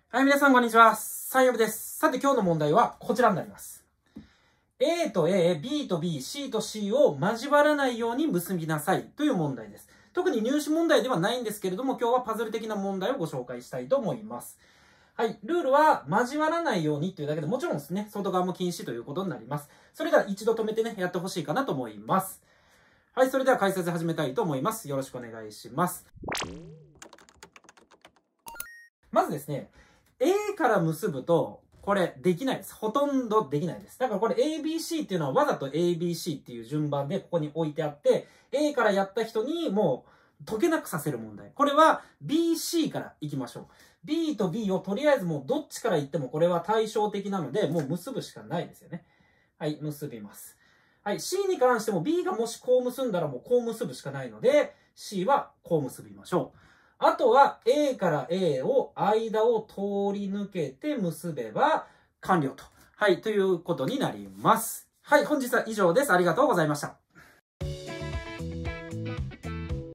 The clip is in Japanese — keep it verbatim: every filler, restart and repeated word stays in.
はい、皆さんこんにちは。さんよぶです。さて今日の問題はこちらになります。A と A、B と B、C と C を交わらないように結びなさいという問題です。特に入試問題ではないんですけれども、今日はパズル的な問題をご紹介したいと思います。はい、ルールは交わらないようにというだけでもちろんですね、外側も禁止ということになります。それでは一度止めてね、やってほしいかなと思います。はい、それでは解説始めたいと思います。よろしくお願いします。まずですね、A から結ぶと、これできないです。ほとんどできないです。だからこれ エービーシー っていうのはわざと エービーシー っていう順番でここに置いてあって、A からやった人にもう解けなくさせる問題。これは ビーシー からいきましょう。B と B をとりあえずもうどっちから言ってもこれは対照的なので、もう結ぶしかないですよね。はい、結びます。はい、C に関しても B がもしこう結んだらもうこう結ぶしかないので、C はこう結びましょう。あとは A から A を間を通り抜けて結べば完了と。はい、ということになります。はい、本日は以上です。ありがとうございました。